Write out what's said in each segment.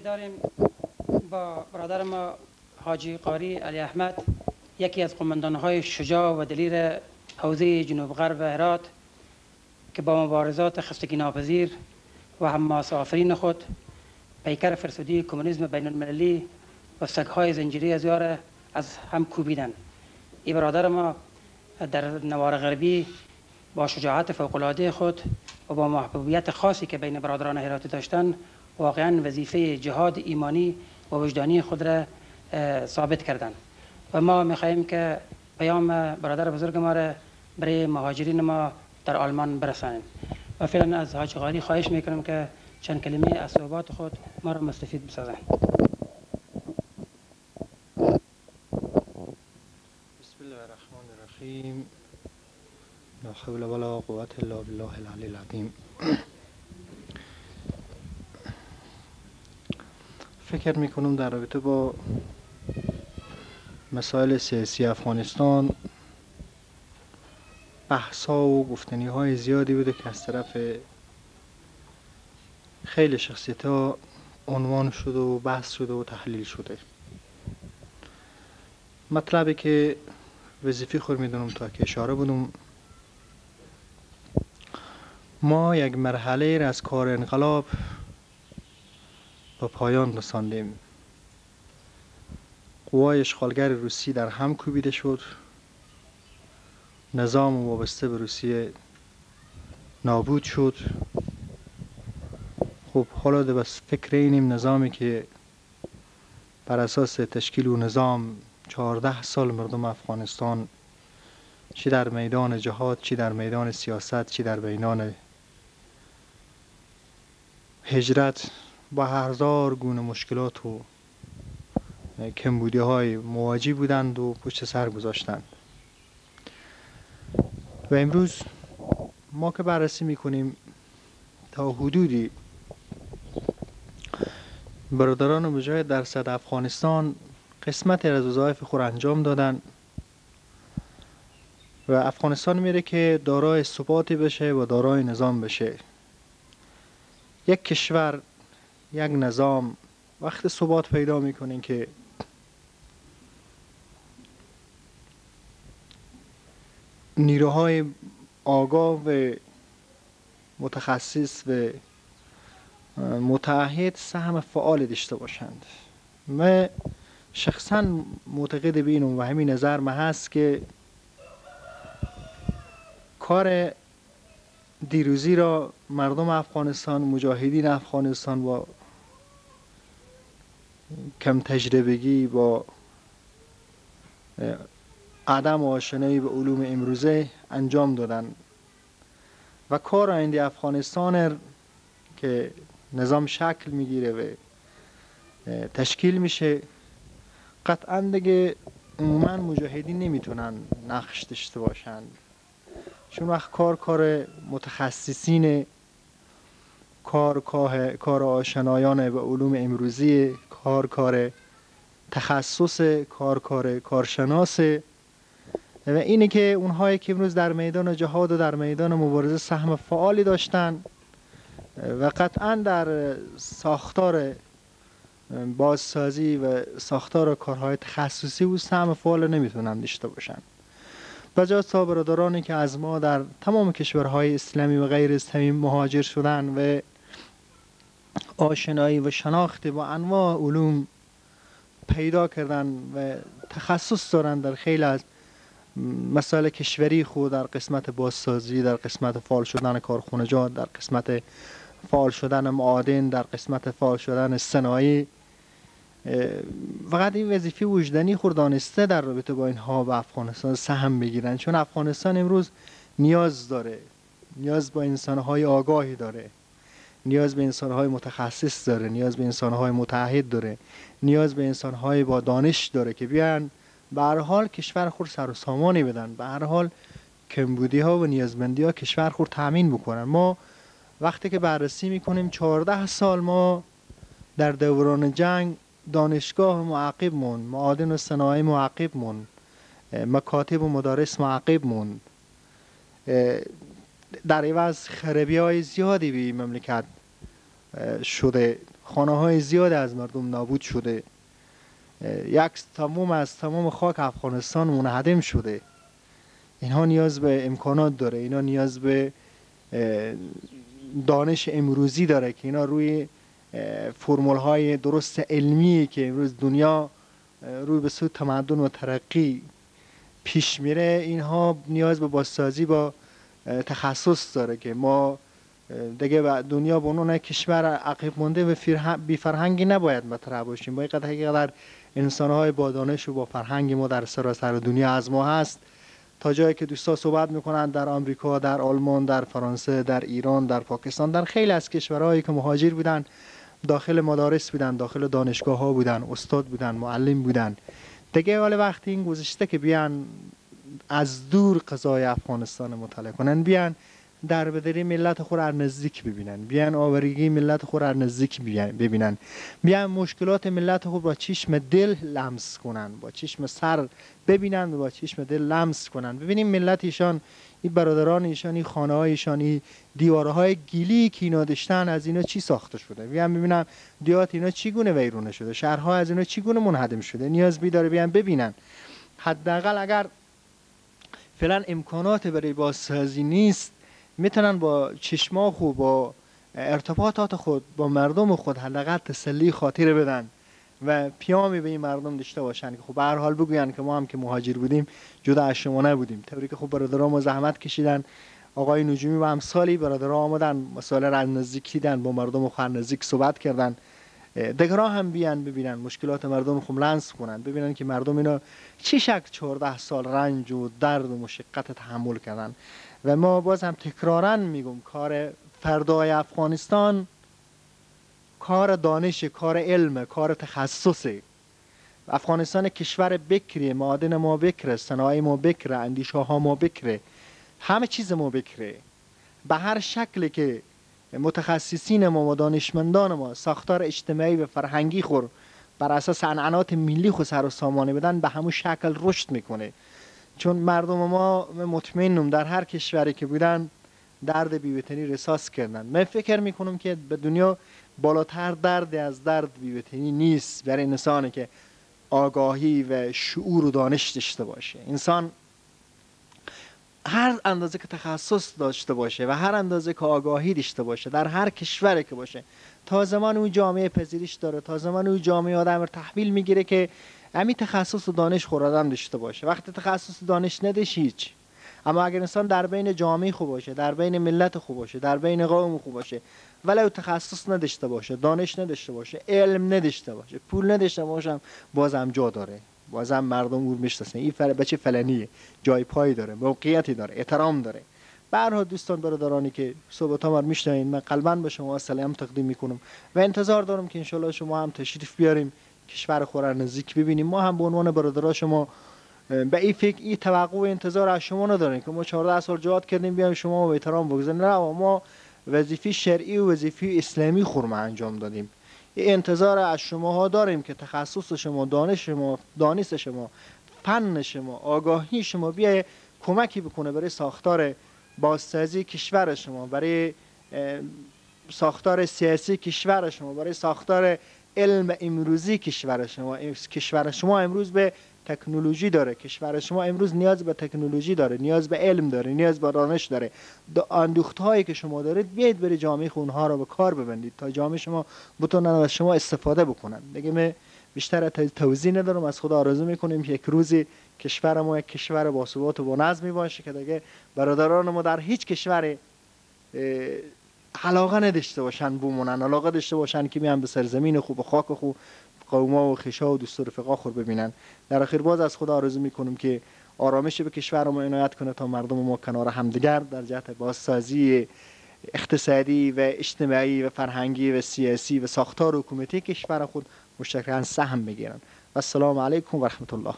داریم با برادر ما حاجی قاری علی احمد، یکی از قماندان‌های شجاع و دلیر حوزه جنوب غرب هرات که با مبارزات خستگی ناپذیر و حماس آفرین خود پیکر فرسودی کمونیسم بین المللی و سگ‌های زنجیری از یار از هم کوبیدند. این برادر ما در نوار غربی با شجاعت فوق‌العاده خود و با محبوبیت خاصی که بین برادران هراتی داشتند واقعا وظیفه جهاد ایمانی و وجدانی خود را ثابت کردند و ما می‌خواهیم که پیام برادر بزرگ ما را برای مهاجرین ما در آلمان برسانیم و فعلا از حاج قاری خواهش میکنم که چند کلمه از صحبات خود ما را مستفید بسازند. بسم الله الرحمن الرحیم. لا حول ولا قوة الا بالله العلی العظیم. فکر میکنم در رابطه با مسائل سیاسی افغانستان بحث‌ها و گفتنی‌های زیادی بوده که از طرف خیلی شخصیت‌ها عنوان شده و بحث شده و تحلیل شده. مطلبی که وظیفه خود میدونم تا که اشاره بدم، ما یک مرحله را از کار انقلاب به پایان رساندیم. قوای اشغالگر روسی در هم کوبیده شد، نظام وابسته به روسیه نابود شد. خب حالا بس فکر اینیم نظامی که بر اساس تشکیل و نظام 14 سال مردم افغانستان چی در میدان جهاد، چی در میدان سیاست، چی در میدان هجرت با هزار گونه مشکلات و کمبودی های مواجه بودند و پشت سر گذاشتند. و امروز ما که بررسی میکنیم تا حدودی برادران مجاهد در صد افغانستان قسمتی از وظایف خود انجام دادن و افغانستان میره که دارای ثباتی بشه و دارای نظام بشه. یک کشور، یک نظام وقت ثبات پیدا میکنین که نیروهای آگاه و متخصص و متعهد سهم فعال داشته باشند. من شخصا معتقد بینم و همین نظر من هست که کار دیروزی را مردم افغانستان، مجاهدین افغانستان با کم تجربگی، با عدم آشنایی به علوم امروزه انجام دادن و کار آینده افغانستان که نظام شکل میگیره و تشکیل میشه قطعا دیگه عموما مجاهدین نمیتونن نقش داشته باشن، چون وقت کار متخصصین، کار آشنایان به علوم امروزی، کار تخصص، کارشناس و اینه که اونهایی که امروز در میدان جهاد و در میدان مبارزه سهم فعالی داشتن و قطعا در ساختار بازسازی و ساختار کارهای تخصصی و سهم فعال نمیتونن داشته باشن. بجاست تا برادرانی که از ما در تمام کشورهای اسلامی و غیر اسلامی مهاجر شدن و آشنایی و شناخت با انواع علوم پیدا کردن و تخصص دارن در خیلی از مسائل کشوری خود، در قسمت بازسازی، در قسمت فعال شدن کارخانجات، در قسمت فعال شدن معادن، در قسمت فعال شدن صنایع، فقط این وظیفه وجدانی خود دانسته در رابطه با اینها به افغانستان سهم بگیرن، چون افغانستان امروز نیاز داره، نیاز به انسانهای آگاهی داره، نیاز به انسانهای متخصص داره، نیاز به انسانهای متعهد داره، نیاز به انسانهای با دانش داره که بیان به هر حال کشور خود سر و سامانی بدن، به هر حال کمبودی ها و نیازمندی ها کشور خود تامین بکنن. ما وقتی که بررسی میکنیم 14 سال ما در دوران جنگ دانشگاه معقب مون، معادن و صنایع معقب مون، مکاتب و مدارس معقب مون، در عوض خرابی های زیادی به مملکت شده خانه های زیاد از مردم نابود شده، یک تمام از تمام خاک افغانستان منهدم شده. اینها نیاز به امکانات داره، اینا نیاز به دانش امروزی داره که اینا روی فرمول های درست علمی که امروز دنیا روی به سوی تمدن و ترقی پیش میره، اینها نیاز به بازسازی با تخصص داره که ما دیگه دنیا به عنوان کشور عقب مونده و بی فرهنگی نباید مطرح باشیم. باید حقیقتا انسان‌های با دانش و با فرهنگ ما در سراسر دنیا از ما هست. تا جایی که دوستا صحبت میکنن در آمریکا، در آلمان، در فرانسه، در ایران، در پاکستان، در خیلی از کشورهایی که مهاجر بودن، داخل مدارس بودن، داخل دانشگاه ها بودن، استاد بودن، معلم بودن. دیگه حال وقتی این گذشته که بیان از دور قضای افغانستان مطالعه کنن، بیان در بدری ملت خود را نزدیک ببینن، بیان آوارگی ملت خود را نزدیک ببینن، بیان مشکلات ملت خود با چشم دل لمس کنن، با چشم سر ببینن و با چشم دل لمس کنن. ببینیم ملت ایشان، این برادران ایشان، این خانه های ایشان، این دیوارهای گیلی که اینا داشتن از اینا چی ساخته شده. بیان ببینم دیات اینا چگونه ویرانه شده، شهرها از اینا چگونه منهدم شده. نیاز داره بیان ببینن. حداقل اگر فعلا امکانات برای بازسازی نیست، میتونن با چشماخ و با ارتباطات خود با مردم خود حداقل تسلی خاطر بدن و پیامی به این مردم داشته باشن که خب به هر حال بگوین که ما هم که مهاجر بودیم جدا از شما نبودیم. طوری که خب برادرام زحمت کشیدن، آقای نجومی و امثالی برادرها آمدن مسائل را نزدیک دیدن، با مردم خود نزدیک صحبت کردن. دیگران هم بیان ببینن مشکلات مردم خود لمس کنن، ببینن که مردم اینا چه شکل 14 سال رنج و درد و مشقت تحمل کردن. و ما باز هم تکرارا میگم کار فردای افغانستان کار دانش، کار علم، کار تخصصه. افغانستان کشور بکره، معادن ما بکره، صنایع ما بکره، اندیشه ها ما بکره، همه چیز ما بکره. به هر شکلی که متخصصین ما و دانشمندان ما ساختار اجتماعی و فرهنگی خور بر اساس عنعنات ملی خود سر و سامانه بدن، به همون شکل رشد میکنه. چون مردم ما مطمئنم در هر کشوری که بودن درد بی‌وطنی رساس کردن. من فکر میکنم که به دنیا بالاتر درد از درد بی‌وطنی نیست برای انسانی که آگاهی و شعور و دانش داشته باشه. انسان هر اندازه که تخصص داشته باشه و هر اندازه که آگاهی داشته باشه در هر کشوری که باشه، تا زمان اون جامعه پذیرش داره، تا زمان اون جامعه آدم رو تحویل میگیره که همین تخصص و دانش خود آدم داشته باشه. وقتی تخصص و دانش نداشت هیچ. اما اگر انسان در بین جامعه خوب باشه، در بین ملت خوب باشه، در بین قوم خوب باشه، ولی تخصص نداشته باشه، دانش نداشته باشه، علم نداشته باشه، پول نداشته باشه، بازم جا داره، بازم مردم او میشناسن این بچه فلانیه، جای پای داره، موقعیتی داره، احترام داره. به هر حال دوستان برادرانی که صحبت ما رو میشنوین، من قلباً به شما سلام تقدیم میکنم و انتظار دارم که انشالله شما هم تشریف بیاریم، کشور خود را نزدیک ببینیم. ما هم به عنوان برادران شما به این فکر، این توقع و انتظار از شما نداریم که ما 14 سال جهاد کردیم بیایم شما با احترام بگذاریم. نه، ما وظیفه شرعی و وظیفه اسلامی خورما انجام دادیم. این انتظار از شماها داریم که تخصص شما، دانش شما، دانش شما، فن شما، آگاهی شما بیای کمکی بکنه برای ساختار بازسازی کشور شما، برای ساختار سیاسی کشور شما، برای ساختار علم امروزی کشور شما. کشور شما امروز به تکنولوژی داره، کشور شما امروز نیاز به تکنولوژی داره، نیاز به علم داره، نیاز به دانش داره. اندوختهایی که شما دارید بیاید برای جامعه اونها رو به کار ببندید تا جامعه شما بتونن از شما استفاده بکنن. دیگه من بیشتر توضیح ندارم. از خدا آرزو میکنیم که یک روزی کشور ما یک کشور با ثبات و با نظمی باشه که دیگه برادران ما در هیچ کشور علاقه نداشته باشن بمونن، علاقه داشته باشن که میان به سرزمین خوب و خاک خوب قوما و خشا و دوست و رفقا خور ببینن. در اخیر باز از خدا آرزو میکنم که آرامش به کشور ما عنایت کنه تا مردم ما کنار همدیگر در جهت بازسازی اقتصادی و اجتماعی و فرهنگی و سیاسی و ساختار حکومتی کشور خود مشترکاً سهم بگیرن. و السلام علیکم و رحمت الله.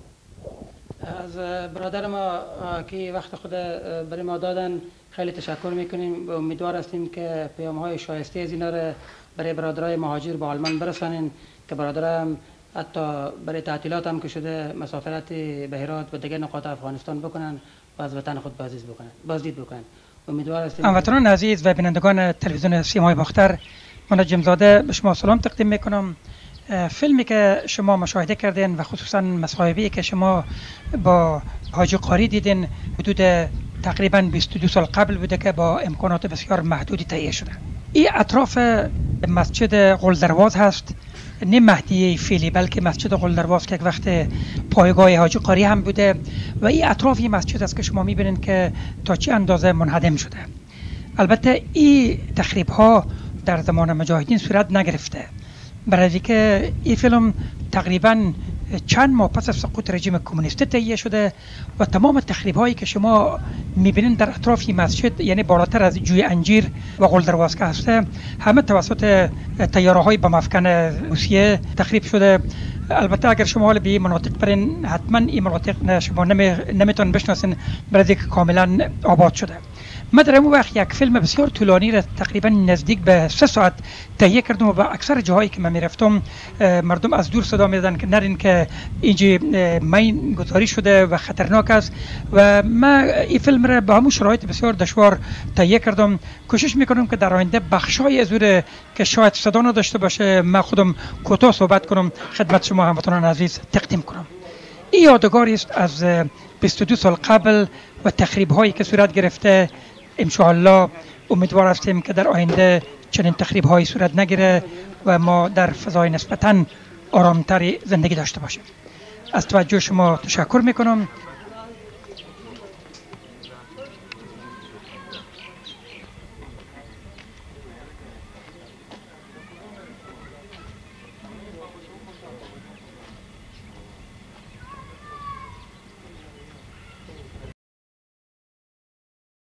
از برادر ما که وقت خود برای ما دادن خیلی تشکر میکنیم و امیدوار هستیم که پیام‌های شایسته از اینا را برای برادرای مهاجر به آلمان برسانین که برادرم حتی برای تعطیلات هم که شده مسافرت به هرات و دیگر نقاط افغانستان بکنن و از وطن خود بازدید بکنن. امیدوار هستیم. هموطنان عزیز و بینندگان تلویزیون سیمای باختر، منجم زاده به شما سلام تقدیم میکنم. فیلمی که شما مشاهده کردین و خصوصا مصاحبه‌ای که شما با حاجی قاری دیدین حدود تقریبا 22 سال قبل بوده که با امکانات بسیار محدودی تهیه شده. این اطراف مسجد قلدرواز هست، نه مهدیه فعلی بلکه مسجد قلدرواز که یک وقت پایگاه حاجی قاری هم بوده و این اطراف این مسجد است که شما میبینین که تا چه اندازه منهدم شده. البته این تخریب ها در زمان مجاهدین صورت نگرفته، برای که این فیلم تقریبا چند ماه پس از سقوط رژیم کمونیستی تهیه شده و تمام تخریب هایی که شما میبینین در اطراف این مسجد، یعنی بالاتر از جوی انجیر و قلدرواز که هسته، همه توسط طیاره های بم افکن روسیه تخریب شده. البته اگر شما حالا به این مناطق برین حتما این مناطق شما نمیتونن بشناسین برای که کاملا آباد شده. من در اون وقت یک فیلم بسیار طولانی را تقریبا نزدیک به 3 ساعت تهیه کردم و به اکثر جاهایی که من میرفتم مردم از دور صدا میدادن که نرین که اینجا مین گذاری شده و خطرناک است و من این فیلم را با همون شرایط بسیار دشوار تهیه کردم. کوشش میکنم که در آینده بخشای از اون که شاید صدا نداشته باشه من خودم کوتاه صحبت کنم خدمت شما هموطنان عزیز تقدیم کنم. این یادگاری است از 22 سال قبل و تخریب هایی که صورت گرفته. انشاءالله امیدوار هستیم که در آینده چنین تخریب هایی صورت نگیره و ما در فضای نسبتاً آرامتری زندگی داشته باشیم. از توجه شما تشکر میکنم.